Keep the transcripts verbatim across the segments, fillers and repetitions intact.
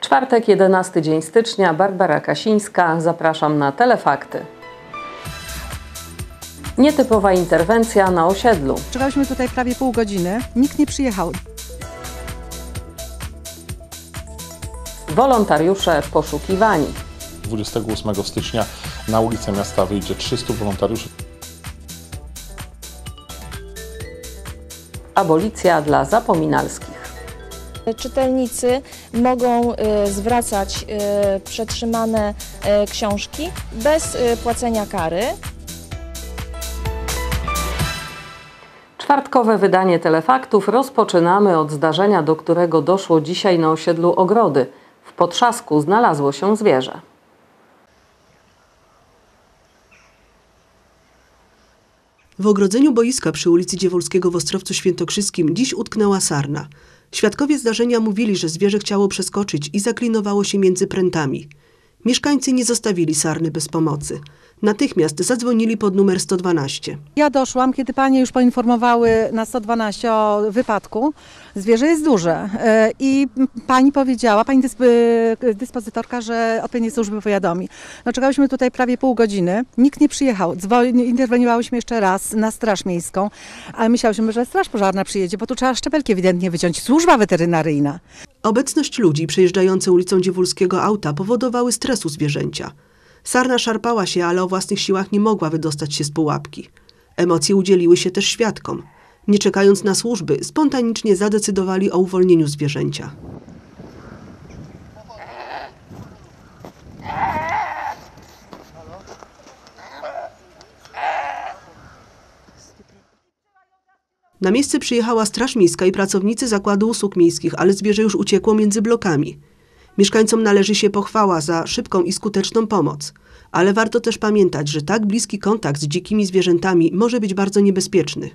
czwartek, jedenasty dzień stycznia, Barbara Kasińska. Zapraszam na Telefakty. Nietypowa interwencja na osiedlu. Czekaliśmy tutaj prawie pół godziny, nikt nie przyjechał. Wolontariusze poszukiwani. dwudziestego ósmego stycznia na ulicę miasta wyjdzie trzystu wolontariuszy. Abolicja dla zapominalskich. Czytelnicy mogą y, zwracać y, przetrzymane y, książki bez y, płacenia kary. Czwartkowe wydanie Telefaktów rozpoczynamy od zdarzenia, do którego doszło dzisiaj na osiedlu Ogrody. W potrzasku znalazło się zwierzę. W ogrodzeniu boiska przy ulicy Dziewolskiego w Ostrowcu Świętokrzyskim dziś utknęła sarna. Świadkowie zdarzenia mówili, że zwierzę chciało przeskoczyć i zaklinowało się między prętami. Mieszkańcy nie zostawili sarny bez pomocy. Natychmiast zadzwonili pod numer sto dwanaście. Ja doszłam, kiedy panie już poinformowały na sto dwanaście o wypadku. Zwierzę jest duże i pani powiedziała, pani dyspozytorka, że odpowiednie służby powiadomi. No, czekaliśmy tutaj prawie pół godziny, nikt nie przyjechał. Interweniowałyśmy jeszcze raz na straż miejską, ale myślałyśmy, że straż pożarna przyjedzie, bo tu trzeba szczepelki ewidentnie wyciąć, służba weterynaryjna. Obecność ludzi przejeżdżających ulicą Dziewolskiego auta powodowały stres u zwierzęcia. Sarna szarpała się, ale o własnych siłach nie mogła wydostać się z pułapki. Emocje udzieliły się też świadkom. Nie czekając na służby, spontanicznie zadecydowali o uwolnieniu zwierzęcia. Na miejsce przyjechała Straż Miejska i pracownicy Zakładu Usług Miejskich, ale zwierzę już uciekło między blokami. Mieszkańcom należy się pochwała za szybką i skuteczną pomoc. Ale warto też pamiętać, że tak bliski kontakt z dzikimi zwierzętami może być bardzo niebezpieczny.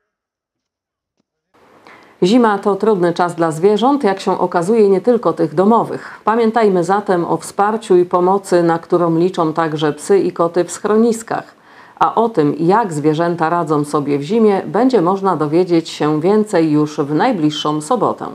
Zima to trudny czas dla zwierząt, jak się okazuje, nie tylko tych domowych. Pamiętajmy zatem o wsparciu i pomocy, na którą liczą także psy i koty w schroniskach. A o tym, jak zwierzęta radzą sobie w zimie, będzie można dowiedzieć się więcej już w najbliższą sobotę.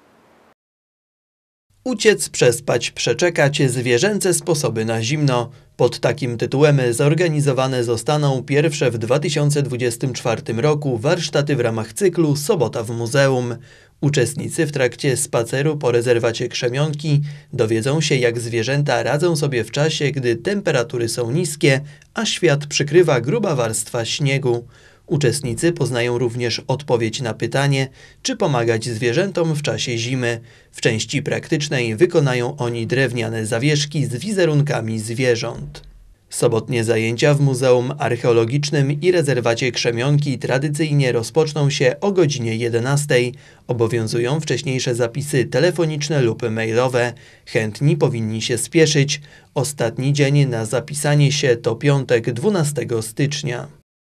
Uciec, przespać, przeczekać zwierzęce sposoby na zimno. Pod takim tytułem zorganizowane zostaną pierwsze w dwa tysiące dwudziestym czwartym roku warsztaty w ramach cyklu Sobota w Muzeum. Uczestnicy w trakcie spaceru po rezerwacie Krzemionki dowiedzą się, jak zwierzęta radzą sobie w czasie, gdy temperatury są niskie, a świat przykrywa gruba warstwa śniegu. Uczestnicy poznają również odpowiedź na pytanie, czy pomagać zwierzętom w czasie zimy. W części praktycznej wykonają oni drewniane zawieszki z wizerunkami zwierząt. Sobotnie zajęcia w Muzeum Archeologicznym i Rezerwacie Krzemionki tradycyjnie rozpoczną się o godzinie jedenastej. Obowiązują wcześniejsze zapisy telefoniczne lub mailowe. Chętni powinni się spieszyć. Ostatni dzień na zapisanie się to piątek, dwunastego stycznia.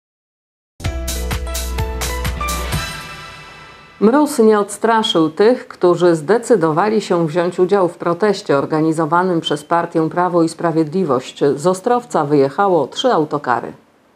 Mróz nie odstraszył tych, którzy zdecydowali się wziąć udział w proteście organizowanym przez partię Prawo i Sprawiedliwość. Z Ostrowca wyjechało trzy autokary.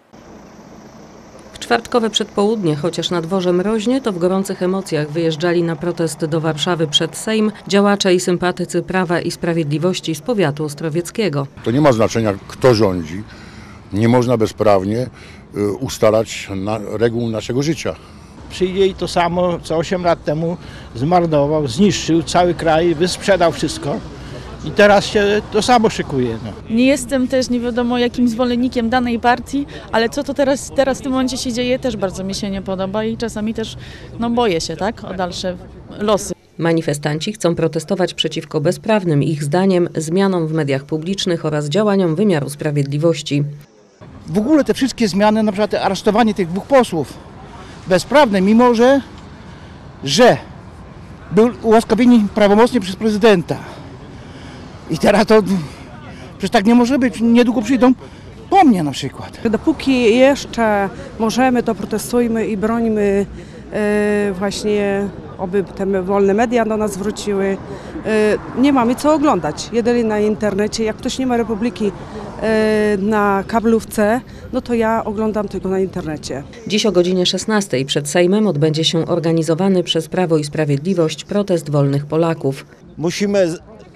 W czwartkowe przedpołudnie, chociaż na dworze mroźnie, to w gorących emocjach wyjeżdżali na protest do Warszawy przed Sejm działacze i sympatycy Prawa i Sprawiedliwości z powiatu ostrowieckiego. To nie ma znaczenia, kto rządzi. Nie można bezprawnie ustalać na reguł naszego życia. Przyjdzie i to samo, co osiem lat temu zmarnował, zniszczył cały kraj, wysprzedał wszystko i teraz się to samo szykuje. No. Nie jestem też nie wiadomo jakim zwolennikiem danej partii, ale co to teraz, teraz w tym momencie się dzieje, też bardzo mi się nie podoba i czasami też no, boję się tak, o dalsze losy. Manifestanci chcą protestować przeciwko bezprawnym, ich zdaniem, zmianom w mediach publicznych oraz działaniom wymiaru sprawiedliwości. W ogóle te wszystkie zmiany, na przykład aresztowanie tych dwóch posłów, bezprawne, mimo że, że był ułaskawieni prawomocnie przez prezydenta. I teraz to przecież tak nie może być. Niedługo przyjdą po mnie na przykład. Dopóki jeszcze możemy, to protestujmy i brońmy e, właśnie, oby te wolne media do nas wróciły. E, nie mamy co oglądać, jedynie na internecie. Jak ktoś nie ma Republiki e, na kablówce, no to ja oglądam tylko na internecie. Dziś o godzinie szesnastej przed Sejmem odbędzie się organizowany przez Prawo i Sprawiedliwość protest wolnych Polaków. Musimy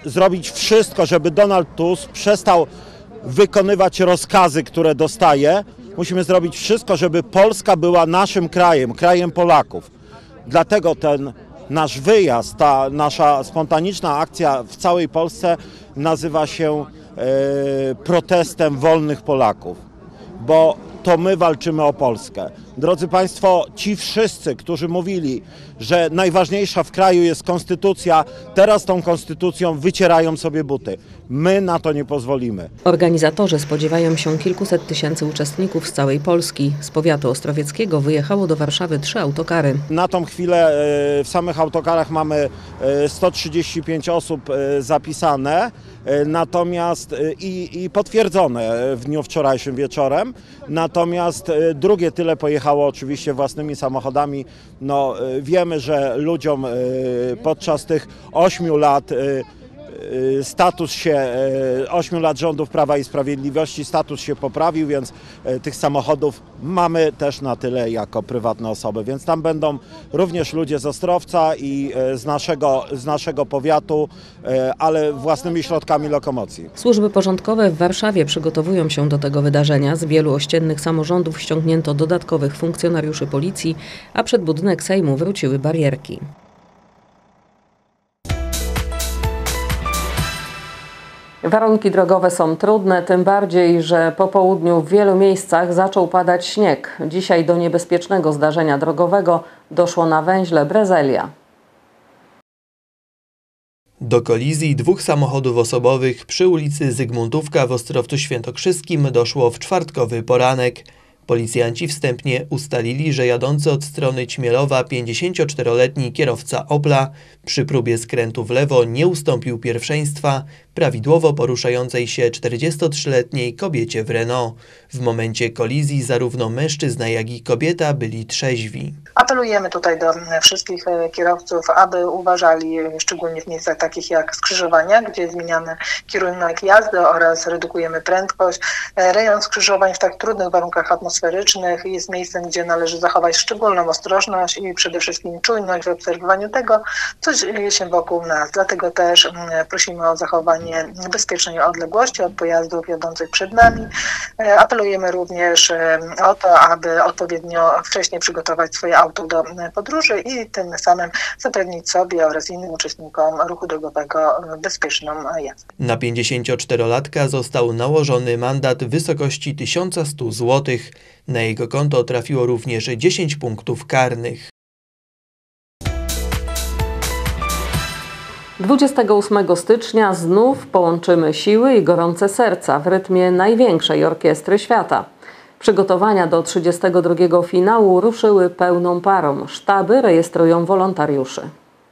zrobić wszystko, żeby Donald Tusk przestał wykonywać rozkazy, które dostaje. Musimy zrobić wszystko, żeby Polska była naszym krajem, krajem Polaków. Dlatego ten nasz wyjazd, ta nasza spontaniczna akcja w całej Polsce nazywa się e, protestem wolnych Polaków, bo to my walczymy o Polskę. Drodzy Państwo, ci wszyscy, którzy mówili, że najważniejsza w kraju jest konstytucja, teraz tą konstytucją wycierają sobie buty. My na to nie pozwolimy. Organizatorzy spodziewają się kilkuset tysięcy uczestników z całej Polski. Z powiatu ostrowieckiego wyjechało do Warszawy trzy autokary. Na tą chwilę w samych autokarach mamy sto trzydzieści pięć osób zapisane, natomiast i, i potwierdzone w dniu wczorajszym wieczorem. Natomiast drugie tyle pojechało oczywiście własnymi samochodami. No, wiemy, że ludziom podczas tych ośmiu lat status się, ośmiu lat rządów Prawa i Sprawiedliwości, status się poprawił, więc tych samochodów mamy też na tyle jako prywatne osoby, więc tam będą również ludzie z Ostrowca i z naszego, z naszego powiatu, ale własnymi środkami lokomocji. Służby porządkowe w Warszawie przygotowują się do tego wydarzenia. Z wielu ościennych samorządów ściągnięto dodatkowych funkcjonariuszy policji, a przed budynek Sejmu wróciły barierki. Warunki drogowe są trudne, tym bardziej, że po południu w wielu miejscach zaczął padać śnieg. Dzisiaj do niebezpiecznego zdarzenia drogowego doszło na węźle Brezelia. Do kolizji dwóch samochodów osobowych przy ulicy Zygmuntówka w Ostrowcu Świętokrzyskim doszło w czwartkowy poranek. Policjanci wstępnie ustalili, że jadący od strony Ćmielowa pięćdziesięcioczteroletni kierowca Opla przy próbie skrętu w lewo nie ustąpił pierwszeństwa prawidłowo poruszającej się czterdziestotrzyletniej kobiecie w Renault. W momencie kolizji zarówno mężczyzna, jak i kobieta byli trzeźwi. Apelujemy tutaj do wszystkich kierowców, aby uważali, szczególnie w miejscach takich jak skrzyżowania, gdzie zmieniamy kierunek jazdy oraz redukujemy prędkość. Rejon skrzyżowań w tak trudnych warunkach atmosferycznych jest miejscem, gdzie należy zachować szczególną ostrożność i przede wszystkim czujność w obserwowaniu tego, co dzieje się wokół nas. Dlatego też prosimy o zachowanie bezpiecznej odległości od pojazdów jadących przed nami. Apelujemy również o to, aby odpowiednio wcześniej przygotować swoje auto do podróży i tym samym zapewnić sobie oraz innym uczestnikom ruchu drogowego bezpieczną jazdę. Na pięćdziesięcioczterolatka został nałożony mandat w wysokości tysiąc sto złotych. Na jego konto trafiło również dziesięć punktów karnych. dwudziestego ósmego stycznia znów połączymy siły i gorące serca w rytmie największej orkiestry świata. Przygotowania do trzydziestego drugiego finału ruszyły pełną parą. Sztaby rejestrują wolontariuszy.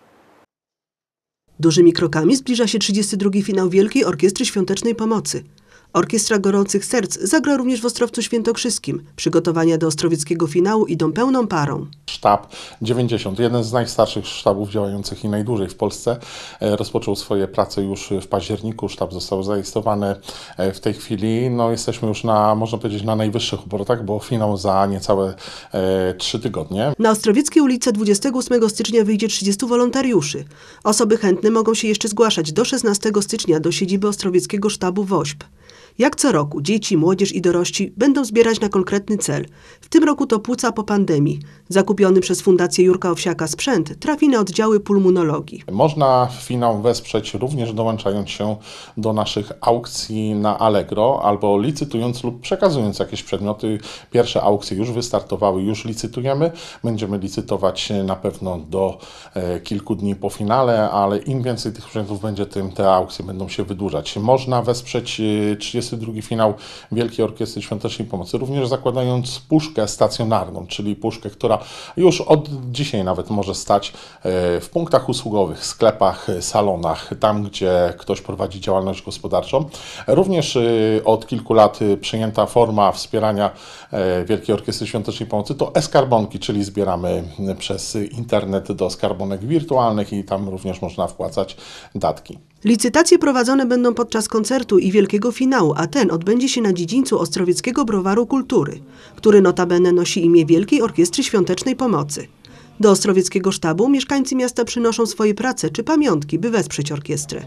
Dużymi krokami zbliża się trzydziesty drugi finał Wielkiej Orkiestry Świątecznej Pomocy. Orkiestra Gorących Serc zagra również w Ostrowcu Świętokrzyskim. Przygotowania do ostrowieckiego finału idą pełną parą. Sztab dziewięćdziesiąt, jeden z najstarszych sztabów działających i najdłużej w Polsce, rozpoczął swoje prace już w październiku. Sztab został zarejestrowany w tej chwili. No, jesteśmy już na, można powiedzieć, na najwyższych obrotach, bo finał za niecałe e, trzy tygodnie. Na Ostrowieckie ulice dwudziestego ósmego stycznia wyjdzie trzydziestu wolontariuszy. Osoby chętne mogą się jeszcze zgłaszać do szesnastego stycznia do siedziby Ostrowieckiego Sztabu WOŚP. Jak co roku, dzieci, młodzież i dorośli będą zbierać na konkretny cel. W tym roku to płuca po pandemii. Zakupiony przez Fundację Jurka Owsiaka sprzęt trafi na oddziały pulmonologii. Można finał wesprzeć również dołączając się do naszych aukcji na Allegro albo licytując lub przekazując jakieś przedmioty. Pierwsze aukcje już wystartowały, już licytujemy. Będziemy licytować na pewno do e, kilku dni po finale, ale im więcej tych przedmiotów będzie, tym te aukcje będą się wydłużać. Można wesprzeć e, trzydziesty drugi finał Wielkiej Orkiestry Świątecznej Pomocy, również zakładając puszkę stacjonarną, czyli puszkę, która już od dzisiaj nawet może stać w punktach usługowych, sklepach, salonach, tam gdzie ktoś prowadzi działalność gospodarczą. Również od kilku lat przyjęta forma wspierania Wielkiej Orkiestry Świątecznej Pomocy to e-skarbonki, czyli zbieramy przez internet do skarbonek wirtualnych i tam również można wpłacać datki. Licytacje prowadzone będą podczas koncertu i wielkiego finału, a ten odbędzie się na dziedzińcu Ostrowieckiego Browaru Kultury, który notabene nosi imię Wielkiej Orkiestry Świątecznej Pomocy. Do Ostrowieckiego Sztabu mieszkańcy miasta przynoszą swoje prace czy pamiątki, by wesprzeć orkiestrę.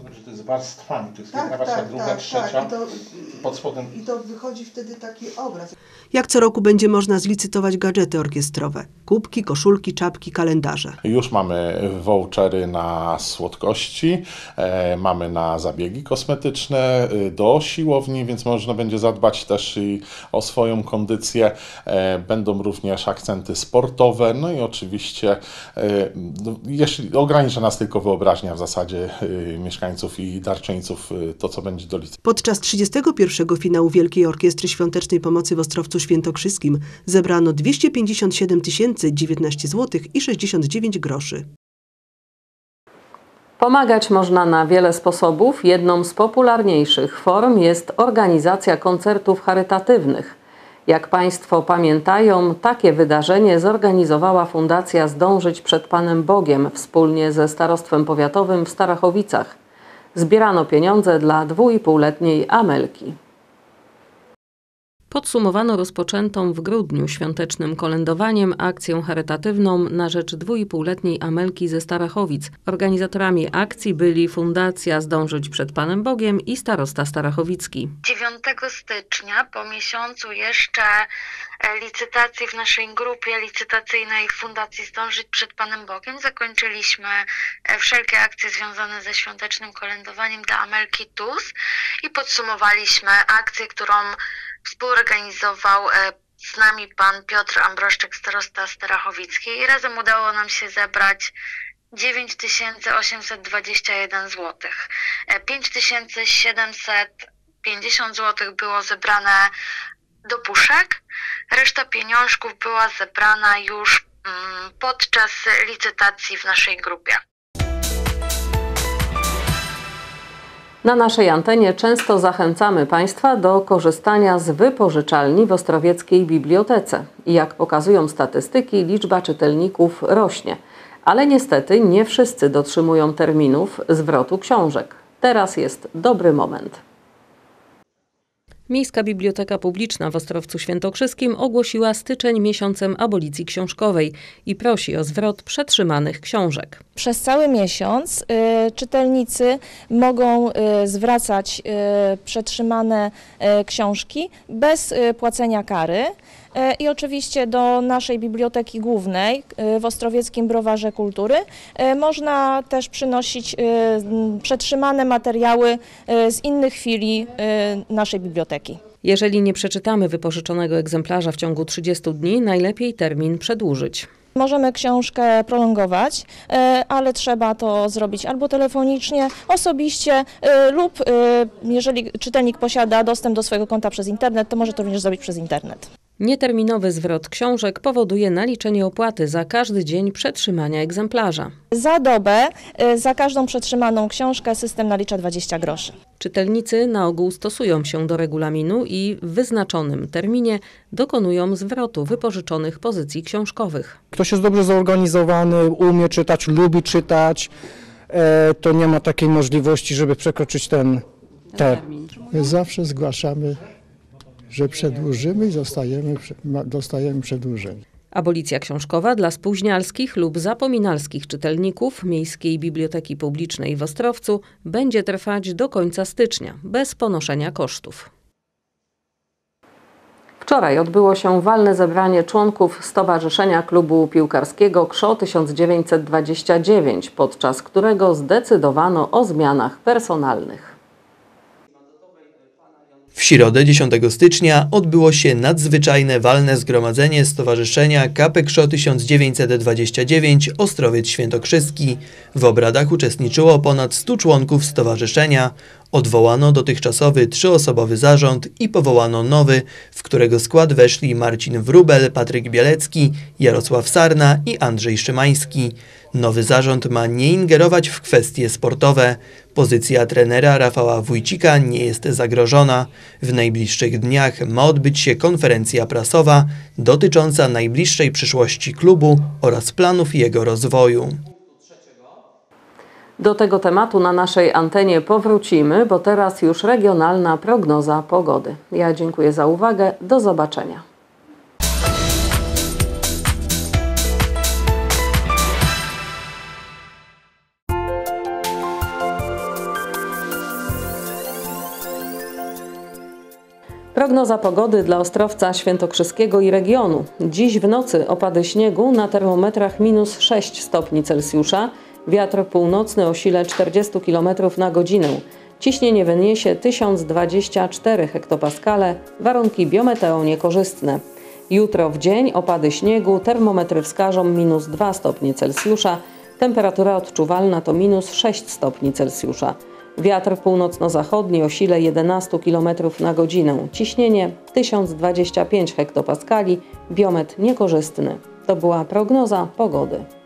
warstwami. To jest Tak, jedna warstwa, tak, druga, tak, trzecia. tak. I to, pod spodem. I to wychodzi wtedy taki obraz. Jak co roku będzie można zlicytować gadżety orkiestrowe. Kubki, koszulki, czapki, kalendarze. Już mamy vouchery na słodkości, e, mamy na zabiegi kosmetyczne, e, do siłowni, więc można będzie zadbać też i o swoją kondycję. E, będą również akcenty sportowe, no i oczywiście e, jeśli ogranicza nas tylko wyobraźnia w zasadzie e, mieszkańców i darczyńców e, to, co będzie do licytacji. Podczas trzydziestego pierwszego finału Wielkiej Orkiestry Świątecznej Pomocy w Ostrowcu Świętokrzyskim zebrano dwieście pięćdziesiąt siedem tysięcy dziewiętnaście złotych i sześćdziesiąt dziewięć groszy. Pomagać można na wiele sposobów. Jedną z popularniejszych form jest organizacja koncertów charytatywnych. Jak Państwo pamiętają, takie wydarzenie zorganizowała Fundacja Zdążyć przed Panem Bogiem wspólnie ze Starostwem Powiatowym w Starachowicach. Zbierano pieniądze dla dwuipółletniej Amelki. Podsumowano rozpoczętą w grudniu świątecznym kolędowaniem akcję charytatywną na rzecz dwuipółletniej Amelki ze Starachowic. Organizatorami akcji byli Fundacja Zdążyć przed Panem Bogiem i starosta starachowicki. dziewiątego stycznia, po miesiącu jeszcze licytacji w naszej grupie licytacyjnej Fundacji Zdążyć przed Panem Bogiem, zakończyliśmy wszelkie akcje związane ze świątecznym kolędowaniem dla Amelki T U S i podsumowaliśmy akcję, którą współorganizował z nami pan Piotr Ambroszczyk, starosta starachowicki, i razem udało nam się zebrać dziewięć tysięcy osiemset dwadzieścia jeden złotych. pięć tysięcy siedemset pięćdziesiąt złotych było zebrane do puszek, reszta pieniążków była zebrana już podczas licytacji w naszej grupie. Na naszej antenie często zachęcamy Państwa do korzystania z wypożyczalni w Ostrowieckiej Bibliotece. I jak pokazują statystyki, liczba czytelników rośnie. Ale niestety nie wszyscy dotrzymują terminów zwrotu książek. Teraz jest dobry moment. Miejska Biblioteka Publiczna w Ostrowcu Świętokrzyskim ogłosiła styczeń miesiącem abolicji książkowej i prosi o zwrot przetrzymanych książek. Przez cały miesiąc y, czytelnicy mogą y, zwracać y, przetrzymane y, książki bez y, płacenia kary. I oczywiście do naszej Biblioteki Głównej w Ostrowieckim Browarze Kultury można też przynosić przetrzymane materiały z innych filii naszej biblioteki. Jeżeli nie przeczytamy wypożyczonego egzemplarza w ciągu trzydziestu dni, najlepiej termin przedłużyć. Możemy książkę prolongować, ale trzeba to zrobić albo telefonicznie, osobiście lub jeżeli czytelnik posiada dostęp do swojego konta przez internet, to może to również zrobić przez internet. Nieterminowy zwrot książek powoduje naliczenie opłaty za każdy dzień przetrzymania egzemplarza. Za dobę, za każdą przetrzymaną książkę system nalicza dwadzieścia groszy. Czytelnicy na ogół stosują się do regulaminu i w wyznaczonym terminie dokonują zwrotu wypożyczonych pozycji książkowych. Ktoś jest dobrze zorganizowany, umie czytać, lubi czytać, to nie ma takiej możliwości, żeby przekroczyć ten termin. My zawsze zgłaszamy, że przedłużymy i zostajemy, dostajemy przedłużenie. Abolicja książkowa dla spóźnialskich lub zapominalskich czytelników Miejskiej Biblioteki Publicznej w Ostrowcu będzie trwać do końca stycznia, bez ponoszenia kosztów. Wczoraj odbyło się walne zebranie członków Stowarzyszenia Klubu Piłkarskiego K S Z O tysiąc dziewięćset dwadzieścia dziewięć, podczas którego zdecydowano o zmianach personalnych. W środę dziesiątego stycznia odbyło się nadzwyczajne walne zgromadzenie Stowarzyszenia K P K S Z O tysiąc dziewięćset dwadzieścia dziewięć Ostrowiec Świętokrzyski. W obradach uczestniczyło ponad stu członków stowarzyszenia. Odwołano dotychczasowy trzyosobowy zarząd i powołano nowy, w którego skład weszli Marcin Wróbel, Patryk Bielecki, Jarosław Sarna i Andrzej Szymański. Nowy zarząd ma nie ingerować w kwestie sportowe. Pozycja trenera Rafała Wójcika nie jest zagrożona. W najbliższych dniach ma odbyć się konferencja prasowa dotycząca najbliższej przyszłości klubu oraz planów jego rozwoju. Do tego tematu na naszej antenie powrócimy, bo teraz już regionalna prognoza pogody. Ja dziękuję za uwagę. Do zobaczenia. Prognoza pogody dla Ostrowca Świętokrzyskiego i regionu. Dziś w nocy opady śniegu, na termometrach minus sześć stopni Celsjusza, wiatr północny o sile czterdzieści kilometrów na godzinę. Ciśnienie wyniesie tysiąc dwadzieścia cztery hektopaskale, warunki biometeo niekorzystne. Jutro w dzień opady śniegu, termometry wskażą minus dwa stopnie Celsjusza, temperatura odczuwalna to minus sześć stopni Celsjusza. Wiatr północno-zachodni o sile jedenaście kilometrów na godzinę. Ciśnienie tysiąc dwadzieścia pięć hektopaskali, biometr niekorzystny. To była prognoza pogody.